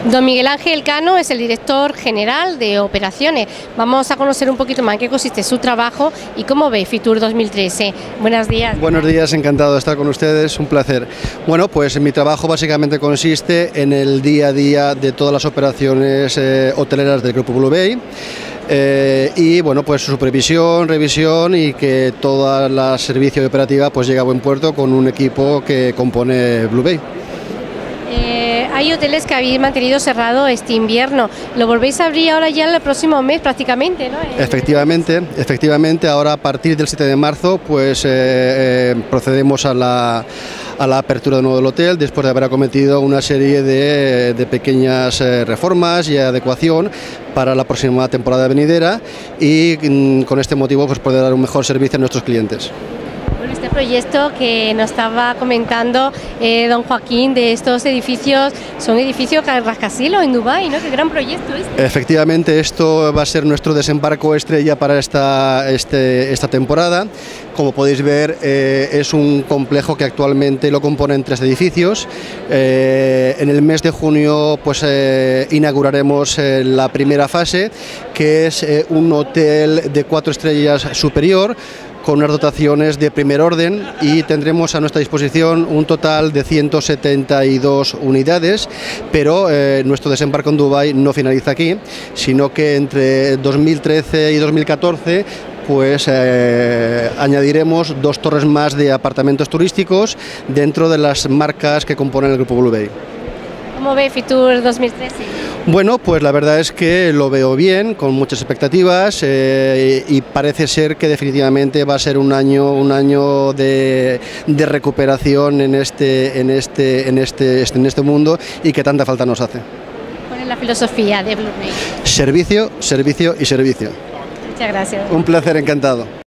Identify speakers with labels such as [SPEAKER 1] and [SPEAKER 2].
[SPEAKER 1] Don Miguel Ángel Cano es el director general de operaciones. Vamos a conocer un poquito más en qué consiste su trabajo y cómo ve Fitur 2013. Buenos días.
[SPEAKER 2] Buenos días, encantado de estar con ustedes, un placer. Bueno, pues mi trabajo básicamente consiste en el día a día de todas las operaciones hoteleras del Grupo Blue Bay. Y bueno, pues supervisión, revisión y que toda la servicio y operativa pues llega a buen puerto con un equipo que compone Blue Bay.
[SPEAKER 1] Hay hoteles que habéis mantenido cerrado este invierno. Lo volvéis a abrir ahora ya en el próximo mes prácticamente, ¿no?
[SPEAKER 2] Efectivamente, ahora a partir del 7 de marzo pues procedemos a la apertura de nuevo del hotel después de haber acometido una serie de pequeñas reformas y adecuación para la próxima temporada venidera y con este motivo pues poder dar un mejor servicio a nuestros clientes.
[SPEAKER 1] Bueno, este proyecto que nos estaba comentando don Joaquín de estos edificios, son edificios rascacielos en Dubái, ¿no? Qué gran proyecto este.
[SPEAKER 2] Efectivamente, esto va a ser nuestro desembarco estrella para esta temporada. Como podéis ver, es un complejo que actualmente lo componen 3 edificios. En el mes de junio pues inauguraremos la primera fase, que es un hotel de 4 estrellas superior, con unas dotaciones de primer orden, y tendremos a nuestra disposición un total de 172 unidades, pero nuestro desembarco en Dubái no finaliza aquí, sino que entre 2013 y 2014 pues añadiremos 2 torres más de apartamentos turísticos dentro de las marcas que componen el Grupo Blue Bay.
[SPEAKER 1] ¿Cómo ve Fitur 2013?
[SPEAKER 2] Bueno, pues la verdad es que lo veo bien, con muchas expectativas y parece ser que definitivamente va a ser un año de recuperación en este mundo y que tanta falta nos hace.
[SPEAKER 1] ¿Cuál es la filosofía de Blue Bay?
[SPEAKER 2] Servicio, servicio y servicio.
[SPEAKER 1] Muchas gracias.
[SPEAKER 2] Un placer, encantado.